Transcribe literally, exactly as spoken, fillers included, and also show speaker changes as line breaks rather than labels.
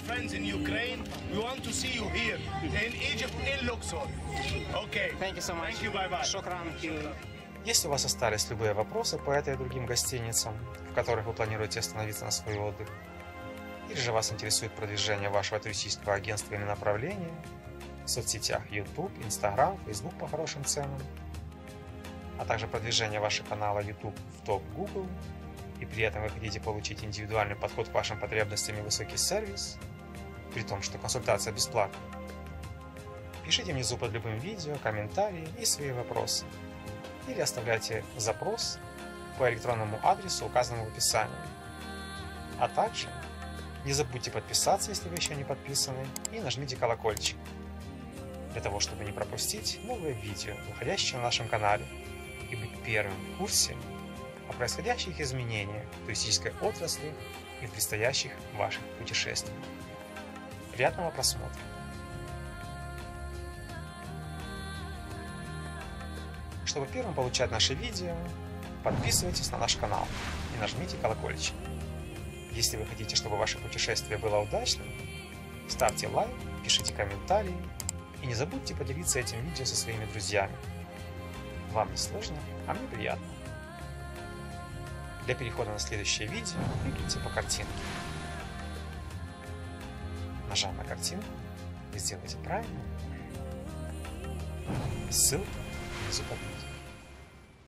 friends in Ukraine. We want to see you here in Egypt, in Luxor. Okay.
Thank you so much.
Thank you. Bye bye.
Шокран.
Если у вас остались любые вопросы по этой и другим гостиницам, в которых вы планируете остановиться на свой отдых, или же вас интересует продвижение вашего туристического агентства или направления в соцсетях YouTube, Instagram, Facebook по хорошим ценам, а также продвижение вашего канала YouTube в топ Google, и при этом вы хотите получить индивидуальный подход к вашим потребностям и высокий сервис, при том, что консультация бесплатна, пишите внизу под любым видео комментарии и свои вопросы, или оставляйте запрос по электронному адресу, указанному в описании. А также не забудьте подписаться, если вы еще не подписаны, и нажмите колокольчик, для того, чтобы не пропустить новые видео, выходящие на нашем канале, и быть первым в курсе о происходящих изменениях в туристической отрасли и в предстоящих ваших путешествиях. Приятного просмотра! Чтобы первым получать наши видео, подписывайтесь на наш канал и нажмите колокольчик. Если вы хотите, чтобы ваше путешествие было удачным, ставьте лайк, пишите комментарии и не забудьте поделиться этим видео со своими друзьями. Вам не сложно, а мне приятно. Для перехода на следующее видео кликните по картинке. Нажав на картинку, вы сделаете правильно. Ссылка внизу под видео.